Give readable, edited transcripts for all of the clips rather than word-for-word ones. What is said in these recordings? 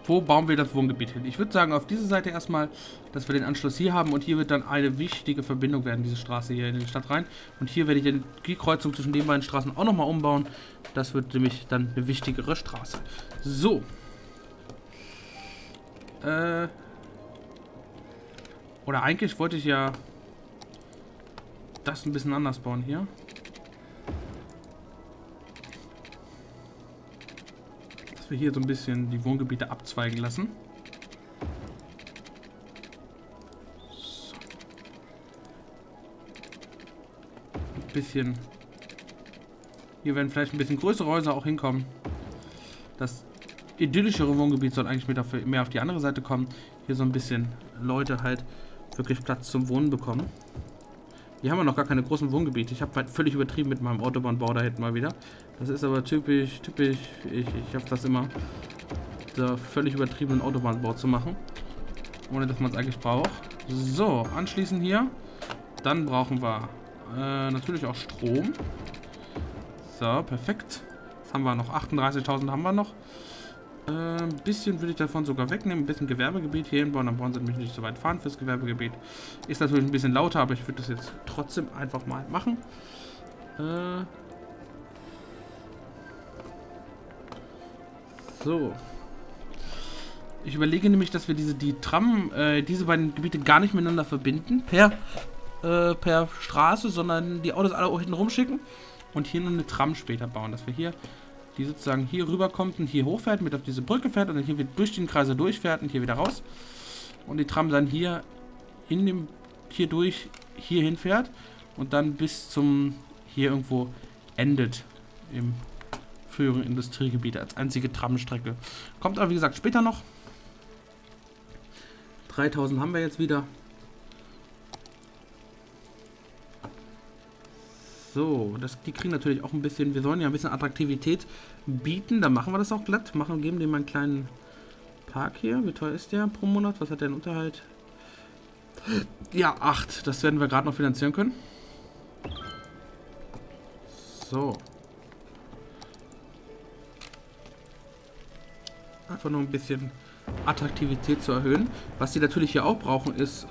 Wo bauen wir das Wohngebiet hin? Ich würde sagen, auf diese Seite erstmal, dass wir den Anschluss hier haben. Und hier wird dann eine wichtige Verbindung werden, diese Straße hier in die Stadt rein. Und hier werde ich die Kreuzung zwischen den beiden Straßen auch nochmal umbauen. Das wird nämlich dann eine wichtigere Straße. So. Oder eigentlich wollte ich ja das ein bisschen anders bauen hier. Dass wir hier so ein bisschen die Wohngebiete abzweigen lassen. So. Ein bisschen. Hier werden vielleicht ein bisschen größere Häuser auch hinkommen. Das idyllischere Wohngebiet soll eigentlich mehr auf die andere Seite kommen. Hier so ein bisschen Leute halt wirklich Platz zum Wohnen bekommen. Hier haben wir noch gar keine großen Wohngebiete. Ich habe halt völlig übertrieben mit meinem Autobahnbau da hinten mal wieder. Das ist aber typisch. Ich habe das immer, da völlig übertriebenen Autobahnbau zu machen. Ohne dass man es eigentlich braucht. So, anschließend hier. Dann brauchen wir natürlich auch Strom. So, perfekt. Jetzt haben wir noch 38.000 haben wir noch. Ein bisschen würde ich davon sogar wegnehmen. Ein bisschen Gewerbegebiet hier hinbauen. Dann brauchen sie mich nicht so weit fahren fürs Gewerbegebiet. Ist natürlich ein bisschen lauter, aber ich würde das jetzt trotzdem einfach mal machen. So. Ich überlege nämlich, dass wir diese beiden Gebiete gar nicht miteinander verbinden. Per Straße, sondern die Autos alle hinten rumschicken. Und hier nur eine Tram später bauen. Dass wir hier die sozusagen hier rüber kommt und hier hochfährt, mit auf diese Brücke fährt und dann hier wieder durch den Kreise durchfährt und hier wieder raus. Und die Tram dann hier hier hinfährt und dann bis zum hier irgendwo endet im früheren Industriegebiet als einzige Tramstrecke. Kommt aber wie gesagt später noch. 3000 haben wir jetzt wieder. So, die kriegen natürlich auch ein bisschen, wir sollen ja ein bisschen Attraktivität bieten, dann machen wir das auch glatt, geben dem mal einen kleinen Park hier. Wie teuer ist der pro Monat? Was hat der in Unterhalt? Ja, 8, das werden wir gerade noch finanzieren können. So. Einfach nur ein bisschen Attraktivität zu erhöhen. Was die natürlich hier auch brauchen, ist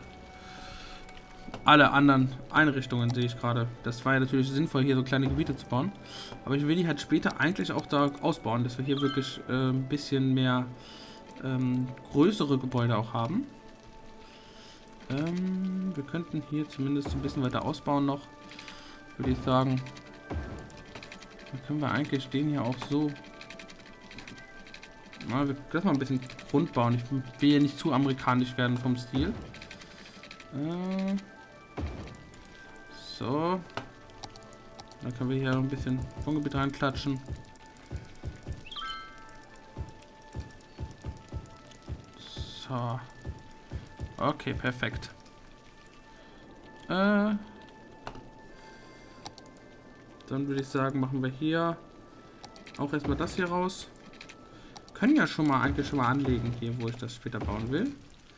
alle anderen Einrichtungen, sehe ich gerade. Das war ja natürlich sinnvoll, hier so kleine Gebiete zu bauen. Aber ich will die halt später eigentlich auch da ausbauen, dass wir hier wirklich ein bisschen mehr größere Gebäude auch haben. Wir könnten hier zumindest ein bisschen weiter ausbauen noch, würde ich sagen. Dann können wir eigentlich den hier auch so... Na, lass mal ein bisschen rund bauen. Ich will ja nicht zu amerikanisch werden vom Stil. So. Dann können wir hier noch ein bisschen Wohngebiet reinklatschen. So. Okay, perfekt. Dann würde ich sagen, machen wir hier auch erstmal das hier raus. Können ja eigentlich schon mal anlegen hier, wo ich das später bauen will.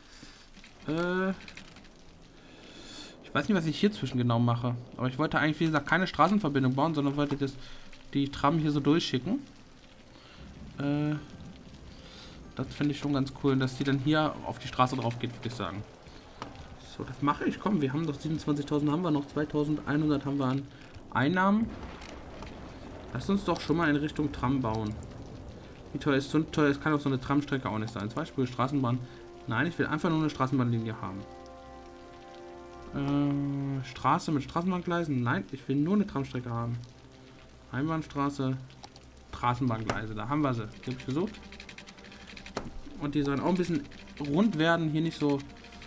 Ich weiß nicht, was ich hier zwischen genau mache. Aber ich wollte eigentlich, wie gesagt, keine Straßenverbindung bauen, sondern wollte die Tram hier so durchschicken. Das finde ich schon ganz cool, dass die dann hier auf die Straße drauf geht, würde ich sagen. So, das mache ich. Komm, wir haben doch 27.000 haben wir noch, 2.100 haben wir an Einnahmen. Lass uns doch schon mal in Richtung Tram bauen. Wie teuer ist so teuer? Es kann auch so eine Tramstrecke auch nicht sein. Zweispurige Straßenbahn. Nein, ich will einfach nur eine Straßenbahnlinie haben. Straße mit Straßenbahngleisen? Nein, ich will nur eine Tramstrecke haben. Einbahnstraße, Straßenbahngleise. Da haben wir sie. Die habe ich gesucht. Und die sollen auch ein bisschen rund werden. Hier nicht so...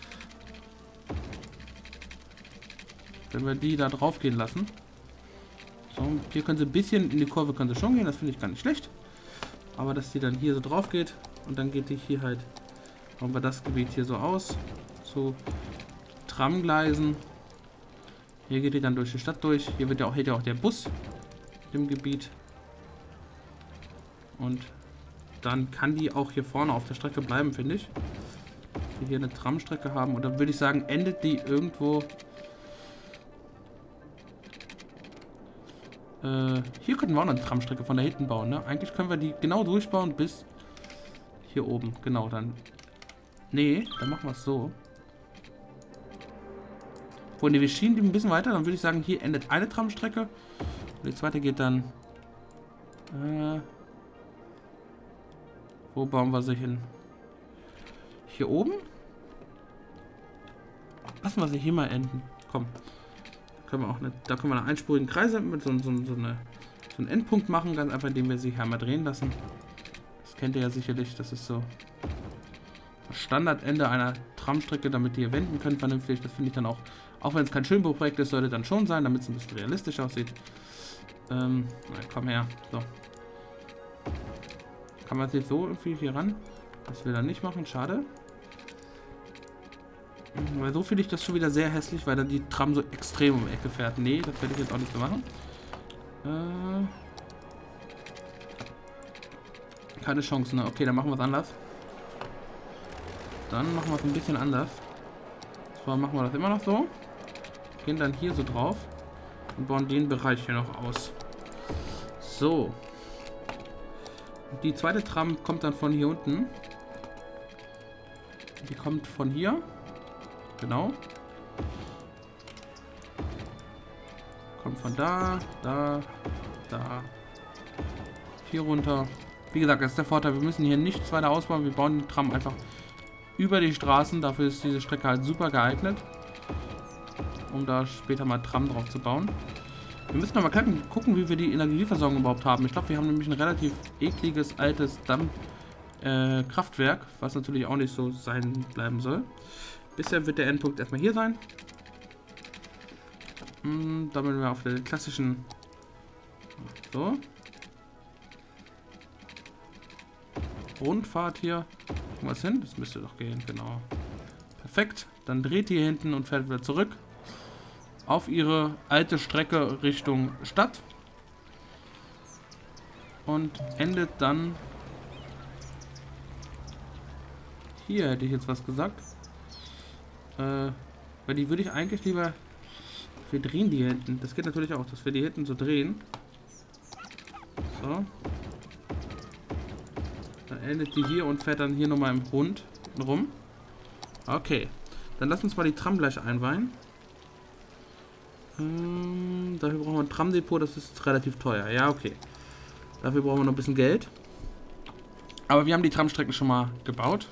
Wenn wir die da drauf gehen lassen. So, hier können sie ein bisschen in die Kurve können sie schon gehen. Das finde ich gar nicht schlecht. Aber dass die dann hier so drauf geht. Und dann geht die hier halt... Bauen wir das Gebiet hier so aus. So... Tramgleisen. Hier geht die dann durch die Stadt durch. Hier wird ja auch der Bus im Gebiet. Und dann kann die auch hier vorne auf der Strecke bleiben, finde ich. Dass wir hier eine Tramstrecke haben. Und dann würde ich sagen, endet die irgendwo... hier könnten wir auch noch eine Tramstrecke von da hinten bauen, ne? Eigentlich können wir die genau durchbauen bis Hier oben, genau, dann... Nee, dann machen wir es so. Wo, ne, wir schieben die ein bisschen weiter, dann würde ich sagen, hier endet eine Tramstrecke. Und die zweite geht dann... wo bauen wir sie hin? Hier oben? Lassen wir sie hier mal enden. Komm. Da können wir einen einspurigen Kreis mit so einen Endpunkt machen, ganz einfach, indem wir sie hier mal drehen lassen. Das kennt ihr ja sicherlich, das ist so das Standardende einer Tramstrecke, damit die ihr wenden könnt vernünftig. Das finde ich dann auch wenn es kein Schönbauprojekt ist, sollte dann schon sein, damit es ein bisschen realistisch aussieht. Na, komm her. So. Kann man sich so irgendwie hier ran? Das will er nicht machen, schade. Weil so finde ich das schon wieder sehr hässlich, weil dann die Tram so extrem um die Ecke fährt. Nee, das werde ich jetzt auch nicht so machen. Keine Chance, ne? Okay, dann machen wir es anders. Dann machen wir es ein bisschen anders. Zwar machen wir das immer noch so. Gehen dann hier so drauf. Und bauen den Bereich hier noch aus. So. Die zweite Tram kommt dann von hier unten. Die kommt von hier. Genau. Kommt von da, da. Hier runter. Wie gesagt, das ist der Vorteil. Wir müssen hier nichts weiter ausbauen. Wir bauen den Tram einfach über die Straßen. Dafür ist diese Strecke halt super geeignet. Um da später mal Tram drauf zu bauen. Wir müssen aber gucken, wie wir die Energieversorgung überhaupt haben. Ich glaube, wir haben nämlich ein relativ ekliges, altes Kraftwerk, was natürlich auch nicht so sein bleiben soll. Bisher wird der Endpunkt erstmal hier sein. Damit wir auf der klassischen... So. Rundfahrt hier. Gucken wir es hin? Das müsste doch gehen, genau. Perfekt. Dann dreht die hier hinten und fährt wieder zurück. Auf ihre alte Strecke Richtung Stadt. Und endet dann... Hier hätte ich jetzt was gesagt. Weil die würde ich eigentlich lieber... Wir drehen die hier hinten. Das geht natürlich auch, dass wir die hinten so drehen. So. Dann endet die hier und fährt dann hier nochmal im Rund rum. Okay. Dann lass uns mal die Tram gleich einweihen. Dafür brauchen wir ein Tramdepot, das ist relativ teuer. Ja, okay. Dafür brauchen wir noch ein bisschen Geld. Aber wir haben die Tramstrecken schon mal gebaut.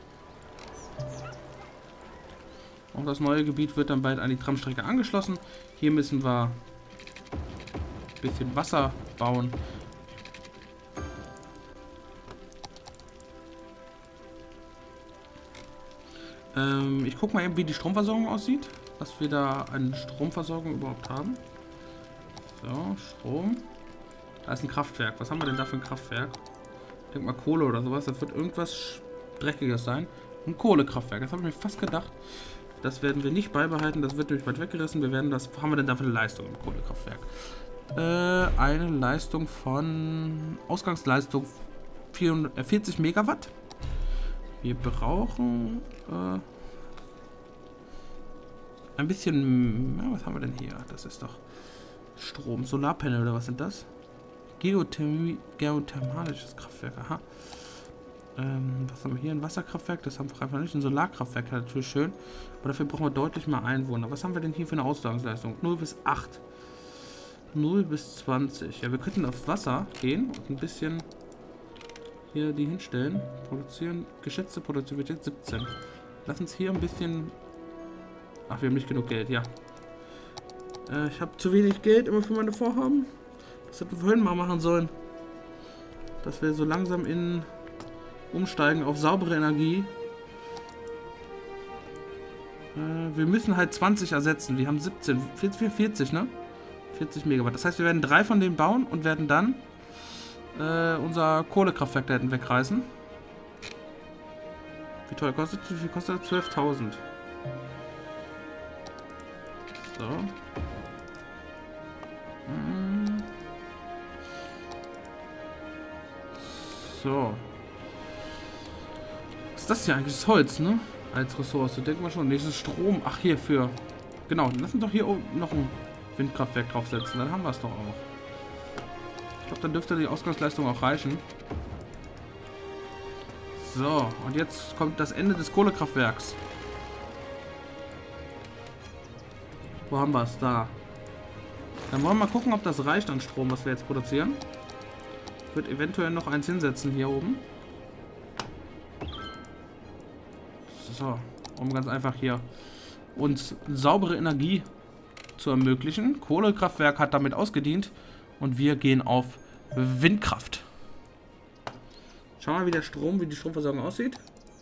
Und das neue Gebiet wird dann bald an die Tramstrecke angeschlossen. Hier müssen wir ein bisschen Wasser bauen. Ich gucke mal eben, wie die Stromversorgung aussieht. Was wir da an Stromversorgung überhaupt haben. So, Strom. Da ist ein Kraftwerk. Was haben wir denn da für ein Kraftwerk? Ich denke mal Kohle oder sowas. Das wird irgendwas Dreckiges sein. Ein Kohlekraftwerk. Das habe ich mir fast gedacht. Das werden wir nicht beibehalten. Das wird nämlich bald weggerissen. Wir werden das... Was haben wir denn da für eine Leistung im Kohlekraftwerk? Eine Leistung von... Ausgangsleistung 40 Megawatt. Wir brauchen... ein bisschen... Ja, was haben wir denn hier? Das ist doch Strom. Solarpanel oder was sind das? Geothermalisches Kraftwerk. Aha. Was haben wir hier? Ein Wasserkraftwerk? Das haben wir einfach nicht. Ein Solarkraftwerk, natürlich schön. Aber dafür brauchen wir deutlich mehr Einwohner. Was haben wir denn hier für eine Ausgangsleistung? 0 bis 8. 0 bis 20. Ja, wir könnten auf Wasser gehen und ein bisschen hier die hinstellen. Produzieren. Geschätzte Produktivität 17. Lass uns hier ein bisschen... Ach, wir haben nicht genug Geld, ja. Ich habe zu wenig Geld immer für meine Vorhaben. Das hätten wir vorhin mal machen sollen. Dass wir so langsam umsteigen auf saubere Energie. Wir müssen halt 20 ersetzen. Wir haben 17. 40, ne? 40 Megawatt. Das heißt, wir werden 3 von denen bauen und werden dann unser Kohlekraftwerk da hinten wegreißen. Wie teuer kostet? Wie viel kostet das? 12.000. So. So. Was ist das hier eigentlich? Das Holz, ne? Als Ressource. Denken wir schon. Nächstes Strom. Ach, hier für... Genau, dann lassen wir doch hier oben noch ein Windkraftwerk draufsetzen. Dann haben wir es doch auch. Ich glaube, dann dürfte die Ausgangsleistung auch reichen. So, und jetzt kommt das Ende des Kohlekraftwerks. Wo haben wir es? Da. Dann wollen wir mal gucken, ob das reicht an Strom, was wir jetzt produzieren. Ich würde eventuell noch eins hinsetzen hier oben. So, um ganz einfach hier uns saubere Energie zu ermöglichen. Kohlekraftwerk hat damit ausgedient und wir gehen auf Windkraft. Schauen wir mal, wie die Stromversorgung aussieht.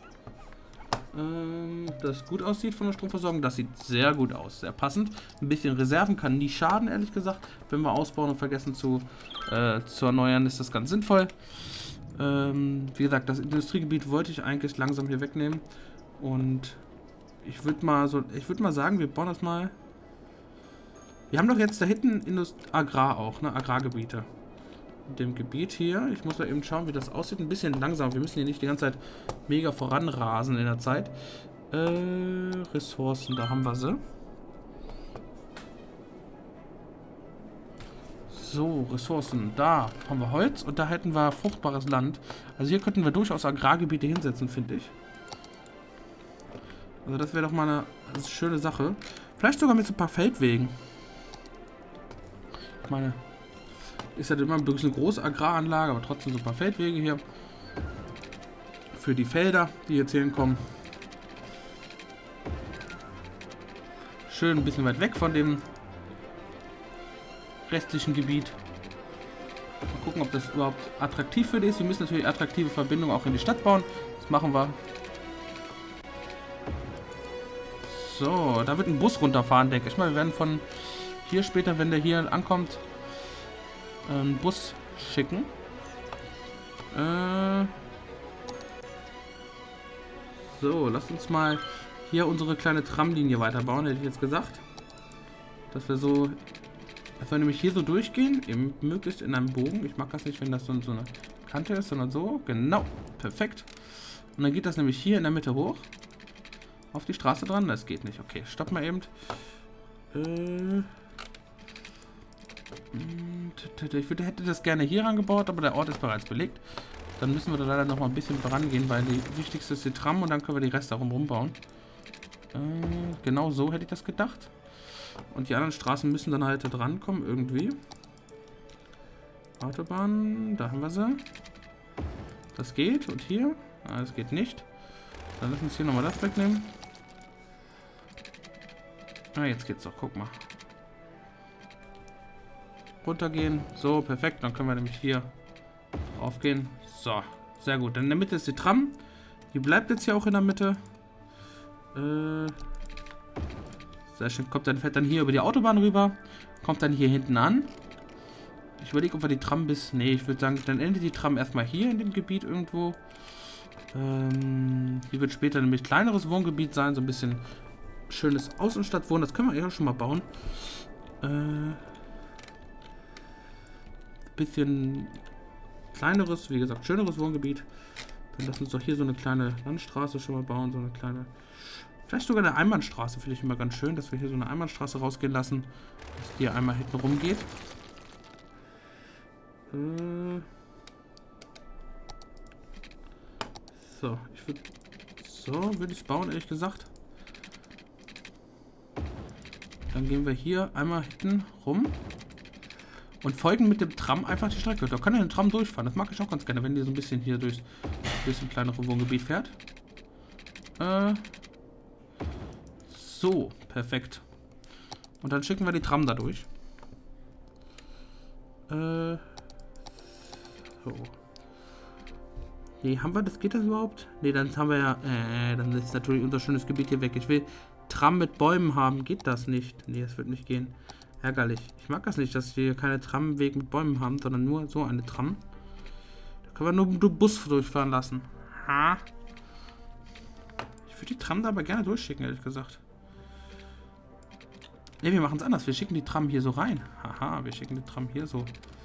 Das gut aussieht von der Stromversorgung. Das sieht sehr gut aus, sehr passend. Ein bisschen Reserven kann nie schaden, ehrlich gesagt. Wenn wir ausbauen und vergessen zu erneuern, ist das ganz sinnvoll. Wie gesagt, das Industriegebiet wollte ich eigentlich langsam hier wegnehmen. Und ich würde mal sagen, wir bauen das mal. Wir haben doch jetzt da hinten Agrar auch, ne? Agrargebiete. In dem Gebiet hier. Ich muss da eben schauen, wie das aussieht. Ein bisschen langsam. Wir müssen hier nicht die ganze Zeit mega voranrasen in der Zeit. Ressourcen, da haben wir sie. So, Ressourcen. Da haben wir Holz und da hätten wir fruchtbares Land. Also hier könnten wir durchaus Agrargebiete hinsetzen, finde ich. Also das wäre doch mal eine schöne Sache. Vielleicht sogar mit so ein paar Feldwegen. Ich meine, ist ja immer ein bisschen eine große Agraranlage, aber trotzdem so ein paar Feldwege hier. Für die Felder, die jetzt hier hinkommen. Schön ein bisschen weit weg von dem restlichen Gebiet. Mal gucken, ob das überhaupt attraktiv für die ist. Wir müssen natürlich attraktive Verbindungen auch in die Stadt bauen. Das machen wir. So, da wird ein Bus runterfahren, denke ich mal. Wir werden von hier später, wenn der hier ankommt, einen Bus schicken. So, lasst uns mal hier unsere kleine Tramlinie weiterbauen, hätte ich jetzt gesagt. Dass wir nämlich hier so durchgehen, eben möglichst in einem Bogen. Ich mag das nicht, wenn das so eine Kante ist, sondern so. Genau, perfekt. Und dann geht das nämlich hier in der Mitte hoch. Auf die Straße dran? Das geht nicht. Okay, stopp mal eben. Ich hätte das gerne hier rangebaut, aber der Ort ist bereits belegt. Dann müssen wir da leider noch mal ein bisschen vorangehen, weil die wichtigste ist die Tram und dann können wir die Reste darum rumbauen. Genau so hätte ich das gedacht. Und die anderen Straßen müssen dann halt da dran kommen, irgendwie. Autobahn, da haben wir sie. Das geht. Und hier? Ah, das geht nicht. Dann lass uns hier nochmal das wegnehmen. Ah, jetzt geht's doch. Guck mal. Runtergehen. So, perfekt. Dann können wir nämlich hier drauf gehen. So, sehr gut. Dann in der Mitte ist die Tram. Die bleibt jetzt hier auch in der Mitte. Sehr schön. Fährt dann hier über die Autobahn rüber. Kommt dann hier hinten an. Ich überlege, ob wir die Tram bis... Nee, ich würde sagen, dann endet die Tram erstmal hier in dem Gebiet irgendwo. Hier wird später nämlich kleineres Wohngebiet sein. So ein bisschen schönes Außenstadtwohnen. Das können wir ja schon mal bauen. Bisschen kleineres, wie gesagt, schöneres Wohngebiet. Dann lass uns doch hier so eine kleine Landstraße schon mal bauen. So eine kleine... Vielleicht sogar eine Einbahnstraße, finde ich immer ganz schön, dass wir hier so eine Einbahnstraße rausgehen lassen, dass die einmal hinten rumgeht. So, würde ich es bauen, ehrlich gesagt. Dann gehen wir hier einmal hinten rum und folgen mit dem Tram einfach die Strecke. Da kann ja ein Tram durchfahren, das mag ich auch ganz gerne, wenn die so ein bisschen hier durch ein kleineres Wohngebiet fährt. So, perfekt. Und dann schicken wir die Tram da durch. So. Nee, haben wir das? Geht das überhaupt? Nee, dann haben wir ja... dann ist natürlich unser schönes Gebiet hier weg. Ich will Tram mit Bäumen haben. Geht das nicht? Nee, das wird nicht gehen. Ärgerlich. Ich mag das nicht, dass wir keine Tramweg mit Bäumen haben, sondern nur so eine Tram. Da können wir nur Bus durchfahren lassen. Ha. Ich würde die Tram da aber gerne durchschicken, ehrlich gesagt. Ne, wir machen es anders. Wir schicken die Tram hier so rein. Haha, wir schicken die Tram hier so.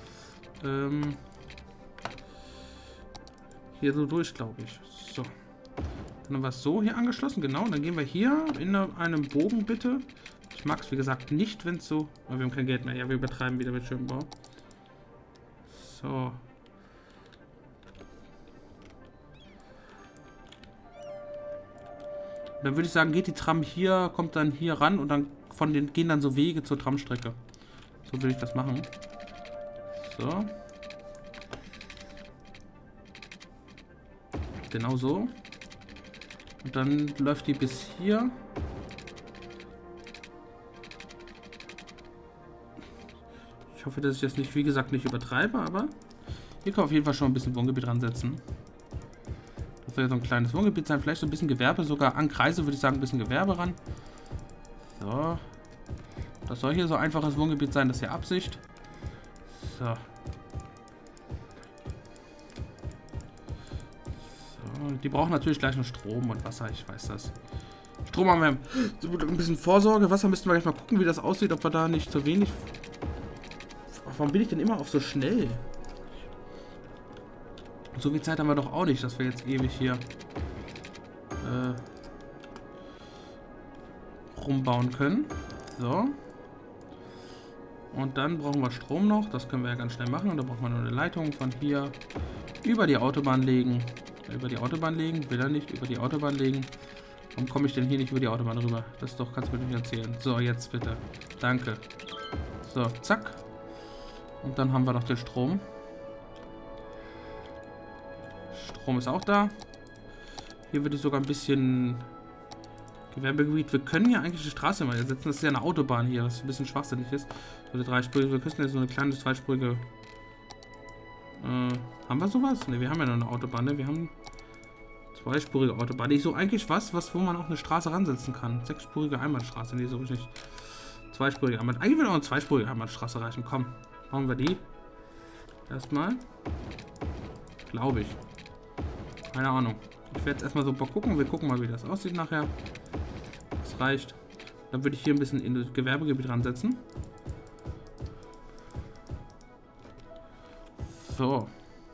Hier so durch, glaube ich. So. Dann haben wir es so hier angeschlossen, genau. Und dann gehen wir hier in einem Bogen, bitte. Ich mag es, wie gesagt, nicht, wenn es so... Aber wir haben kein Geld mehr. Ja, wir übertreiben wieder mit schönem Bau. So. Dann würde ich sagen, geht die Tram hier, kommt dann hier ran und dann gehen dann so Wege zur Tramstrecke. So würde ich das machen. So. Genau so. Und dann läuft die bis hier. Ich hoffe, dass ich das nicht, wie gesagt, nicht übertreibe, aber hier kann auf jeden Fall schon ein bisschen Wohngebiet dran setzen. Das soll ja so ein kleines Wohngebiet sein, vielleicht so ein bisschen Gewerbe, sogar an Kreise würde ich sagen, ein bisschen Gewerbe ran. So. Das soll hier so einfaches Wohngebiet sein, das ist ja Absicht. So. So. Die brauchen natürlich gleich noch Strom und Wasser, ich weiß das. Strom haben wir so ein bisschen Vorsorge. Wasser müssten wir gleich mal gucken, wie das aussieht, ob wir da nicht zu wenig... Warum bin ich denn immer auf so schnell? So viel Zeit haben wir doch auch nicht, dass wir jetzt ewig hier rumbauen können. So. Und dann brauchen wir Strom noch. Das können wir ja ganz schnell machen. Und da brauchen wir nur eine Leitung von hier über die Autobahn legen. Über die Autobahn legen? Will er nicht über die Autobahn legen? Warum komme ich denn hier nicht über die Autobahn rüber? Das doch, kannst du mir nicht erzählen. So, jetzt bitte. Danke. So, zack. Und dann haben wir noch den Strom. Strom ist auch da. Hier würde ich sogar ein bisschen Gewerbegebiet. Wir können ja eigentlich die Straße mal setzen. Das ist ja eine Autobahn hier, was ein bisschen schwachsinnig ist. Also dreispurige. Wir küssen jetzt so eine kleine zweispurige. Haben wir sowas? Ne, wir haben ja noch eine Autobahn. Ne? Wir haben zweispurige Autobahn. Die ist so eigentlich wo man auch eine Straße ransetzen kann. Sechsspurige Einbahnstraße. Nee, so richtig. Zweispurige Einbahnstraße. Eigentlich würde auch eine zweispurige Einbahnstraße reichen. Komm, machen wir die. Erstmal. Glaube ich. Keine Ahnung. Ich werde jetzt erstmal so ein paar gucken. Wir gucken mal, wie das aussieht nachher. Das reicht. Dann würde ich hier ein bisschen in das Gewerbegebiet ransetzen. So.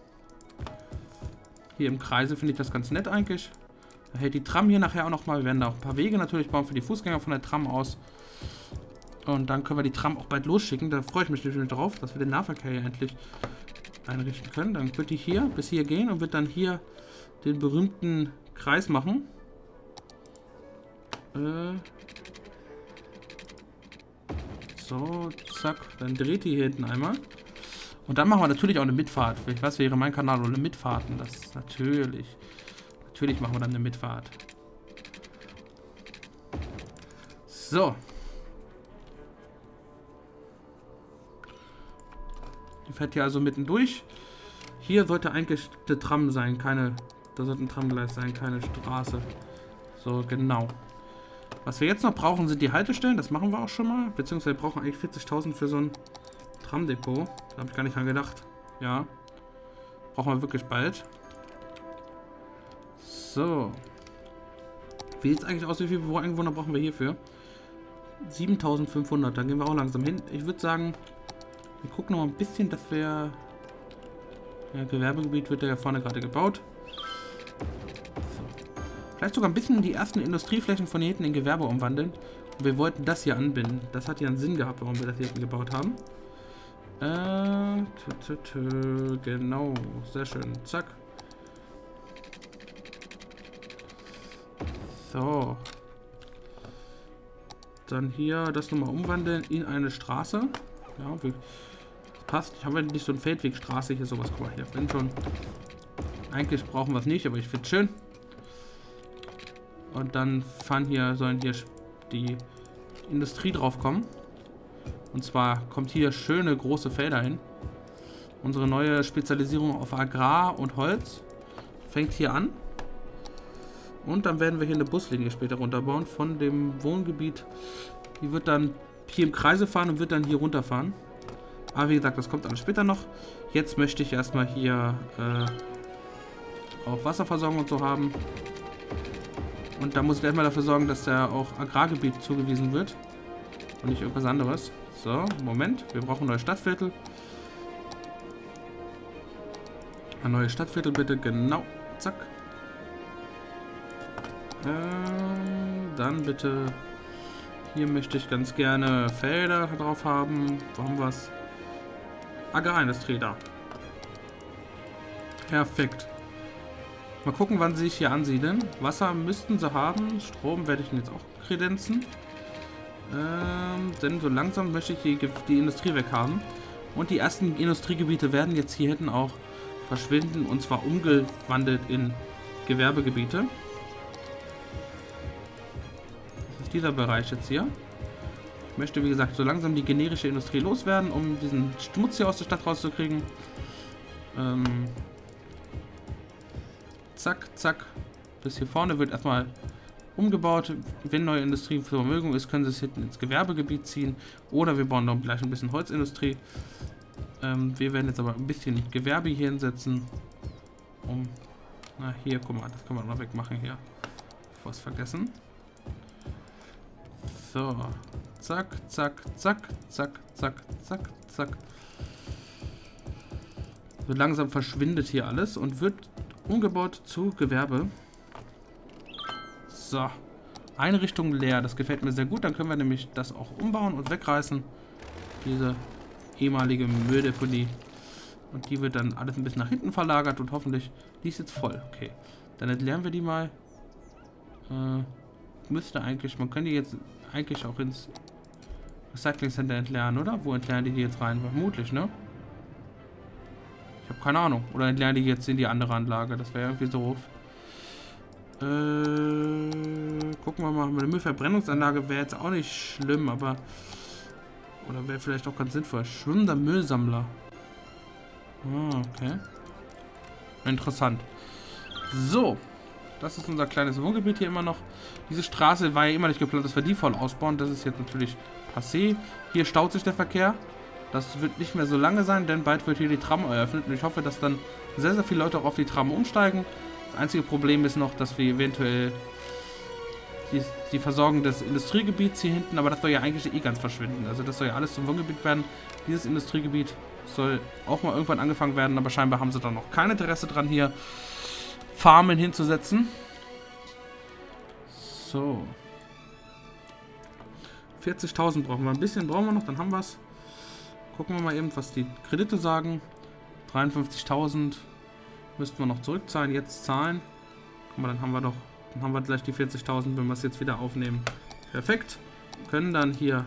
Hier im Kreise finde ich das ganz nett eigentlich. Da hält die Tram hier nachher auch nochmal. Wir werden da auch ein paar Wege natürlich bauen für die Fußgänger von der Tram aus. Und dann können wir die Tram auch bald losschicken. Da freue ich mich natürlich drauf, dass wir den Nahverkehr hier endlich einrichten können. Dann wird die hier bis hier gehen und wird dann hier den berühmten Kreis machen. So, zack. Dann dreht die hier hinten einmal. Und dann machen wir natürlich auch eine Mitfahrt. Was wäre mein Kanal ohne Mitfahrten? Das natürlich. Natürlich machen wir dann eine Mitfahrt. So. Die fährt hier also mitten durch. Hier sollte eigentlich eine Tram sein, da sollte ein Tramgleis sein, keine Straße. So, genau. Was wir jetzt noch brauchen, sind die Haltestellen. Das machen wir auch schon mal. Beziehungsweise wir brauchen eigentlich 40.000 für so ein Tramdepot. Da habe ich gar nicht dran gedacht. Ja. Brauchen wir wirklich bald. So. Wie sieht es eigentlich aus? Wie viele Einwohner brauchen wir hierfür? 7.500. Da gehen wir auch langsam hin. Ich würde sagen, wir gucken noch ein bisschen, dass wir... Ja, Gewerbegebiet wird ja vorne gerade gebaut. So. Vielleicht sogar ein bisschen die ersten Industrieflächen von hier hinten in Gewerbe umwandeln. Und wir wollten das hier anbinden. Das hat ja einen Sinn gehabt, warum wir das hier hinten gebaut haben. Genau. Sehr schön. Zack. So. Dann hier das nochmal umwandeln in eine Straße. Ja, passt. Ich habe ja nicht so eine Feldwegstraße hier, sowas. Guck mal hier. Wenn schon. Eigentlich brauchen wir es nicht, aber ich finde es schön. Und dann sollen hier die Industrie drauf kommen. Und zwar kommt hier schöne große Felder hin. Unsere neue Spezialisierung auf Agrar und Holz fängt hier an. Und dann werden wir hier eine Buslinie später runterbauen von dem Wohngebiet. Die wird dann hier im Kreise fahren und wird dann hier runterfahren. Aber wie gesagt, das kommt alles später noch. Jetzt möchte ich erstmal hier auch Wasserversorgung und so haben. Und da muss ich erstmal dafür sorgen, dass da auch Agrargebiet zugewiesen wird. Und nicht irgendwas anderes. So, Moment. Wir brauchen ein neues Stadtviertel. Ein neues Stadtviertel bitte. Genau. Zack. Dann bitte... Hier möchte ich ganz gerne Felder drauf haben. Wo haben wir es? Agrarindustrie da. Perfekt. Mal gucken, wann sie sich hier ansiedeln. Wasser müssten sie haben. Strom werde ich ihnen jetzt auch kredenzen. Denn so langsam möchte ich die Industrie weghaben. Und die ersten Industriegebiete werden jetzt hier hinten auch verschwinden. Und zwar umgewandelt in Gewerbegebiete. Das ist dieser Bereich jetzt hier. Ich möchte, wie gesagt, so langsam die generische Industrie loswerden, um diesen Schmutz hier aus der Stadt rauszukriegen. Zack, zack. Bis hier vorne wird erstmal umgebaut. Wenn neue Industrie zur Vermögen ist, können sie es hinten ins Gewerbegebiet ziehen. Oder wir bauen dann gleich ein bisschen Holzindustrie. Wir werden jetzt aber ein bisschen Gewerbe hier hinsetzen. Na, hier, guck mal, das kann man noch wegmachen hier. Bevor es vergessen. So. Zack, zack, zack, zack, zack, zack, zack. So langsam verschwindet hier alles und wird umgebaut zu Gewerbe. So. Einrichtung leer. Das gefällt mir sehr gut. Dann können wir nämlich das auch umbauen und wegreißen. Diese ehemalige Mülldeponie. Und die wird dann alles ein bisschen nach hinten verlagert und hoffentlich... Die ist jetzt voll. Okay. Dann entleeren wir die mal. Müsste eigentlich... Man könnte die jetzt eigentlich auch ins Recycling Center entleeren, oder? Wo entleeren die jetzt rein? Vermutlich, ne? Ich habe keine Ahnung. Oder entleeren die jetzt in die andere Anlage? Das wäre irgendwie so... gucken wir mal. Eine Müllverbrennungsanlage wäre jetzt auch nicht schlimm, aber... Oder wäre vielleicht auch ganz sinnvoll. Schwimmender Müllsammler. Ah, okay. Interessant. So. Das ist unser kleines Wohngebiet hier immer noch. Diese Straße war ja immer nicht geplant, dass wir die voll ausbauen. Das ist jetzt natürlich passé. Hier staut sich der Verkehr. Das wird nicht mehr so lange sein, denn bald wird hier die Tram eröffnet. Und ich hoffe, dass dann sehr, sehr viele Leute auch auf die Tram umsteigen. Das einzige Problem ist noch, dass wir eventuell die Versorgung des Industriegebiets hier hinten, aber das soll ja eigentlich eh ganz verschwinden. Also das soll ja alles zum Wohngebiet werden. Dieses Industriegebiet soll auch mal irgendwann angefangen werden, aber scheinbar haben sie da noch kein Interesse dran, hier Farmen hinzusetzen. So. 40.000 brauchen wir. Ein bisschen brauchen wir noch, dann haben wir es. Gucken wir mal eben, was die Kredite sagen. 53.000 müssten wir noch zurückzahlen, jetzt zahlen. Guck mal, dann haben wir gleich die 40.000, wenn wir es jetzt wieder aufnehmen. Perfekt. Wir können dann hier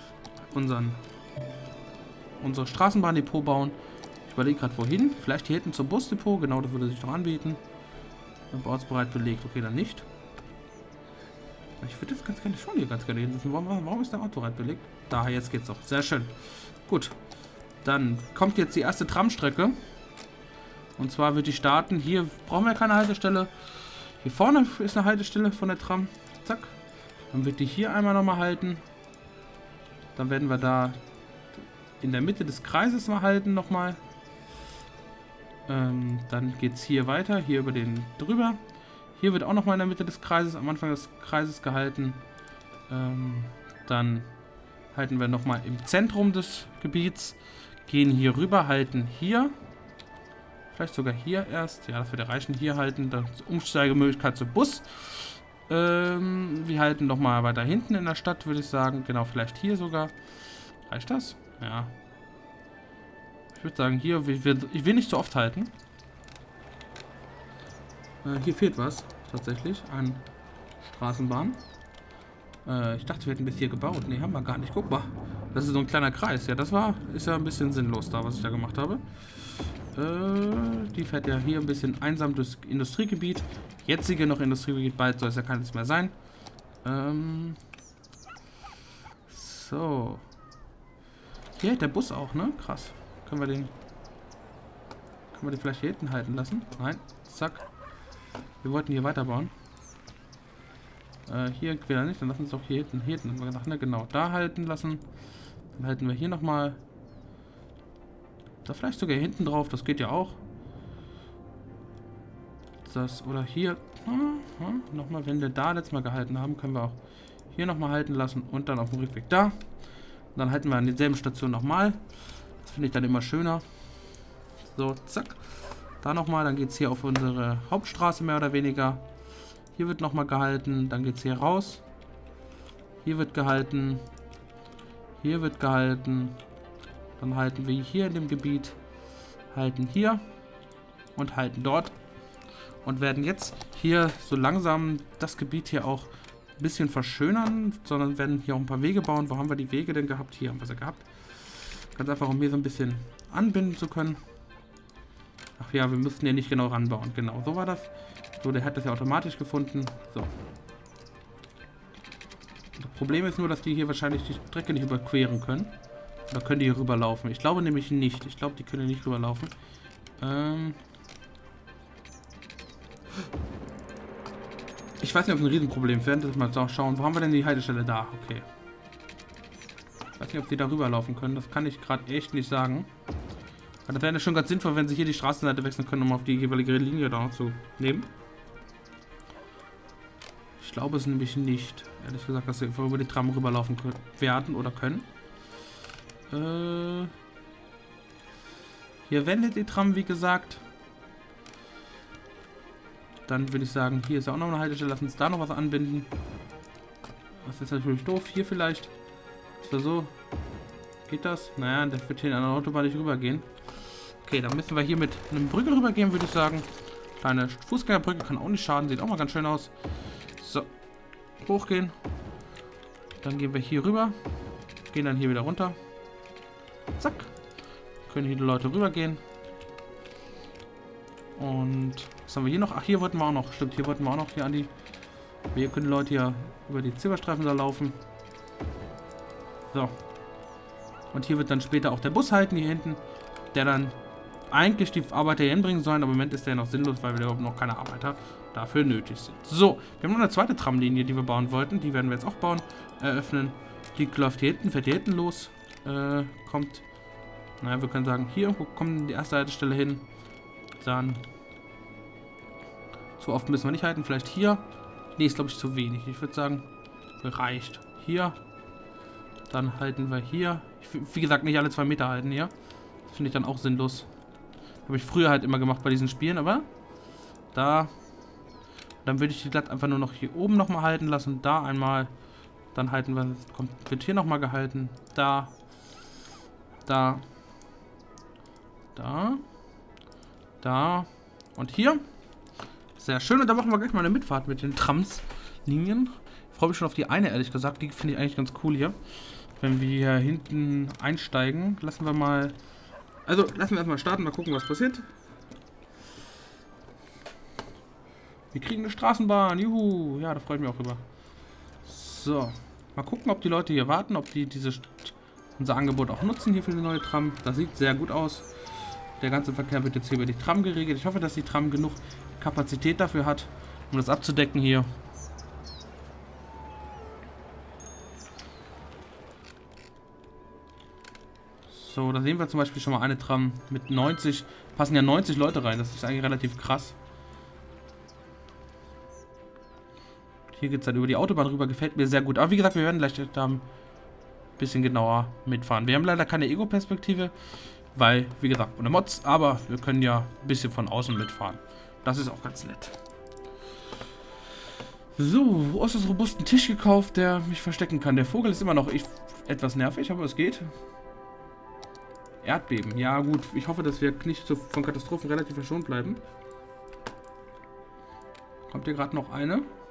unsere Straßenbahndepot bauen. Ich überlege gerade wohin. Vielleicht hier hinten zum Busdepot. Genau, das würde sich doch anbieten. Ortsbereit belegt. Okay, dann nicht. Ich würde jetzt ganz gerne schon hier ganz gerne hin. Warum ist der Ort bereit belegt? Da, jetzt geht's doch. Sehr schön. Gut. Dann kommt jetzt die erste Tramstrecke. Und zwar wird die starten. Hier brauchen wir keine Haltestelle. Hier vorne ist eine Haltestelle von der Tram. Zack. Dann wird die hier einmal nochmal halten. Dann werden wir da in der Mitte des Kreises mal halten nochmal. Dann geht es hier weiter. Hier über den drüber. Hier wird auch nochmal in der Mitte des Kreises, am Anfang des Kreises gehalten. Dann halten wir nochmal im Zentrum des Gebiets. Gehen hier rüber, halten hier. Vielleicht sogar hier erst. Ja, das wird ja reichen. Hier halten. Dann Umsteigemöglichkeit zum Bus. Wir halten nochmal weiter hinten in der Stadt, würde ich sagen. Genau, vielleicht hier sogar. Reicht das? Ja. Ich würde sagen, hier, ich will nicht so oft halten. Hier fehlt was, tatsächlich, an Straßenbahn. Ich dachte, wir hätten bis hier gebaut. Ne, haben wir gar nicht. Guck mal, das ist so ein kleiner Kreis. Ja, ist ja ein bisschen sinnlos da, was ich da gemacht habe. Die fährt ja hier ein bisschen einsam durchs Industriegebiet. Jetzige noch Industriegebiet, bald soll es ja keines mehr sein. So. Hier hat der Bus auch, ne? Krass. Können wir den vielleicht hier hinten halten lassen? Nein. Zack. Wir wollten hier weiterbauen. Hier wieder nicht, dann lassen wir es auch hier hinten. Hier hinten haben wir gedacht, ne? Genau. Da halten lassen. Dann halten wir hier nochmal. Da vielleicht sogar hinten drauf, das geht ja auch. Das, oder hier. Nochmal, wenn wir da letztes Mal gehalten haben, können wir auch hier nochmal halten lassen und dann auf dem Rückweg da. Und dann halten wir an derselben Station nochmal. Das finde ich dann immer schöner. So, zack. Da nochmal, dann geht es hier auf unsere Hauptstraße mehr oder weniger. Hier wird nochmal gehalten, dann geht es hier raus. Hier wird gehalten. Hier wird gehalten. Dann halten wir hier in dem Gebiet. Halten hier. Und halten dort. Und werden jetzt hier so langsam das Gebiet hier auch ein bisschen verschönern, sondern werden hier auch ein paar Wege bauen. Wo haben wir die Wege denn gehabt? Hier haben wir sie gehabt. Ganz einfach, um hier so ein bisschen anbinden zu können. Ach ja, wir müssten ja nicht genau ranbauen. Genau, so war das. So, der hat das ja automatisch gefunden. So. Das Problem ist nur, dass die hier wahrscheinlich die Strecke nicht überqueren können. Oder können die hier rüberlaufen? Ich glaube nämlich nicht. Ich glaube, die können nicht rüberlaufen. Ich weiß nicht, ob es ein Riesenproblem ist. Wir werden das mal schauen. Wo haben wir denn die Haltestelle? Da, okay. Ich weiß nicht, ob die da rüberlaufen können. Das kann ich gerade echt nicht sagen. Aber das wäre ja schon ganz sinnvoll, wenn sie hier die Straßenseite wechseln können, um auf die jeweilige Linie da noch zu nehmen. Ich glaube es nämlich nicht. Ehrlich gesagt, dass sie einfach über die Tram rüberlaufen werden oder können. Hier wendet die Tram, wie gesagt. Dann würde ich sagen, hier ist ja auch noch eine Haltestelle. Lass uns da noch was anbinden. Das ist natürlich doof. Hier vielleicht. Ist das so? Geht das? Naja, das wird hier an der Autobahn nicht rübergehen. Okay, dann müssen wir hier mit einem Brücke rübergehen, würde ich sagen. Kleine Fußgängerbrücke kann auch nicht schaden. Sieht auch mal ganz schön aus. So. Hochgehen. Dann gehen wir hier rüber. Gehen dann hier wieder runter. Zack. Können hier die Leute rübergehen. Und was haben wir hier noch? Ach, hier wollten wir auch noch. Stimmt, hier wollten wir auch noch hier an die... Hier können die Leute ja über die Zebrastreifen da laufen. So. Und hier wird dann später auch der Bus halten, hier hinten. Der dann eigentlich die Arbeiter hier hinbringen sollen. Aber im Moment ist der noch sinnlos, weil wir überhaupt noch keine Arbeiter dafür nötig sind. So, wir haben noch eine zweite Tramlinie, die wir bauen wollten. Die werden wir jetzt auch bauen. Eröffnen. Die läuft hier hinten, fährt hier hinten los. Kommt... Naja, wir können sagen, hier kommt die erste Haltestelle hin. Dann... So oft müssen wir nicht halten. Vielleicht hier. Nee, ist glaube ich zu wenig. Ich würde sagen, reicht. Hier. Dann halten wir hier. Wie gesagt, nicht alle 2 Meter halten hier. Das finde ich dann auch sinnlos. Habe ich früher halt immer gemacht bei diesen Spielen, aber... Da... Dann würde ich die glatt einfach nur noch hier oben nochmal halten lassen. Da einmal. Dann halten wir... Wird hier nochmal gehalten. Da. Da. Da. Da. Und hier. Sehr schön. Und da machen wir gleich mal eine Mitfahrt mit den Tramslinien. Ich freue mich schon auf die eine, ehrlich gesagt. Die finde ich eigentlich ganz cool hier. Wenn wir hier hinten einsteigen, lassen wir mal... Also, lassen wir erstmal starten, mal gucken, was passiert. Wir kriegen eine Straßenbahn. Juhu. Ja, da freue ich mich auch drüber. So. Mal gucken, ob die Leute hier warten, ob die unser Angebot auch nutzen hier für die neue Tram. Das sieht sehr gut aus. Der ganze Verkehr wird jetzt hier über die Tram geregelt. Ich hoffe, dass die Tram genug Kapazität dafür hat, um das abzudecken hier. So, da sehen wir zum Beispiel schon mal eine Tram mit 90. Passen ja 90 Leute rein. Das ist eigentlich relativ krass. Hier geht es dann über die Autobahn rüber. Gefällt mir sehr gut. Aber wie gesagt, wir werden gleich da ein bisschen genauer mitfahren. Wir haben leider keine Ego-Perspektive, weil, wie gesagt, ohne Mods. Aber wir können ja ein bisschen von außen mitfahren. Das ist auch ganz nett. So, äußerst robusten Tisch gekauft, der mich verstecken kann. Der Vogel ist immer noch etwas nervig, aber es geht. Erdbeben. Ja gut, ich hoffe, dass wir nicht von Katastrophen relativ verschont bleiben. Kommt hier gerade noch eine?